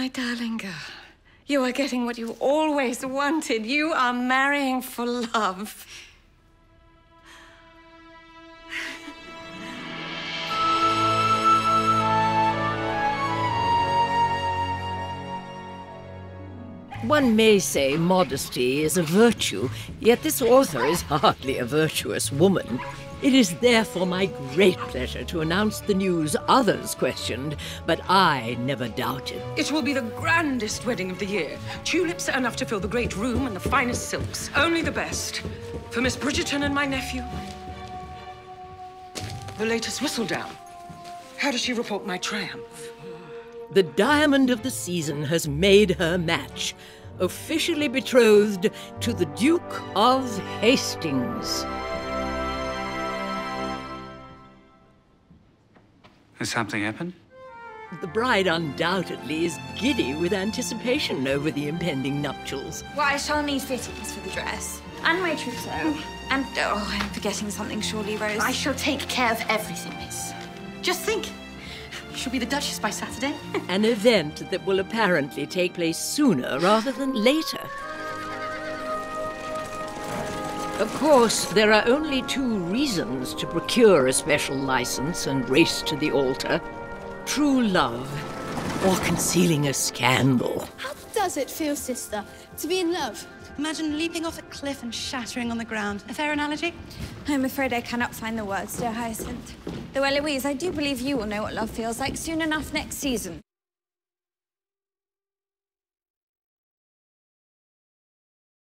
My darling girl, you are getting what you always wanted. You are marrying for love. One may say modesty is a virtue, yet this author is hardly a virtuous woman. It is therefore my great pleasure to announce the news others questioned, but I never doubted. It will be the grandest wedding of the year. Tulips enough to fill the great room and the finest silks. Only the best. For Miss Bridgerton and my nephew. The latest whistledown. How does she report my triumph? The diamond of the season has made her match, officially betrothed to the Duke of Hastings. Has something happened? The bride undoubtedly is giddy with anticipation over the impending nuptials. Well, I shall need fittings for the dress. And my trousseau. And, oh, I'm forgetting something surely, Rose. I shall take care of everything, miss. Just think. She'll be the Duchess by Saturday. An event that will apparently take place sooner rather than later. Of course, there are only two reasons to procure a special license and race to the altar. True love, or concealing a scandal. How does it feel, sister, to be in love? Imagine leaping off a cliff and shattering on the ground. A fair analogy? I'm afraid I cannot find the words, dear Hyacinth. Though, Eloise, I do believe you will know what love feels like soon enough next season.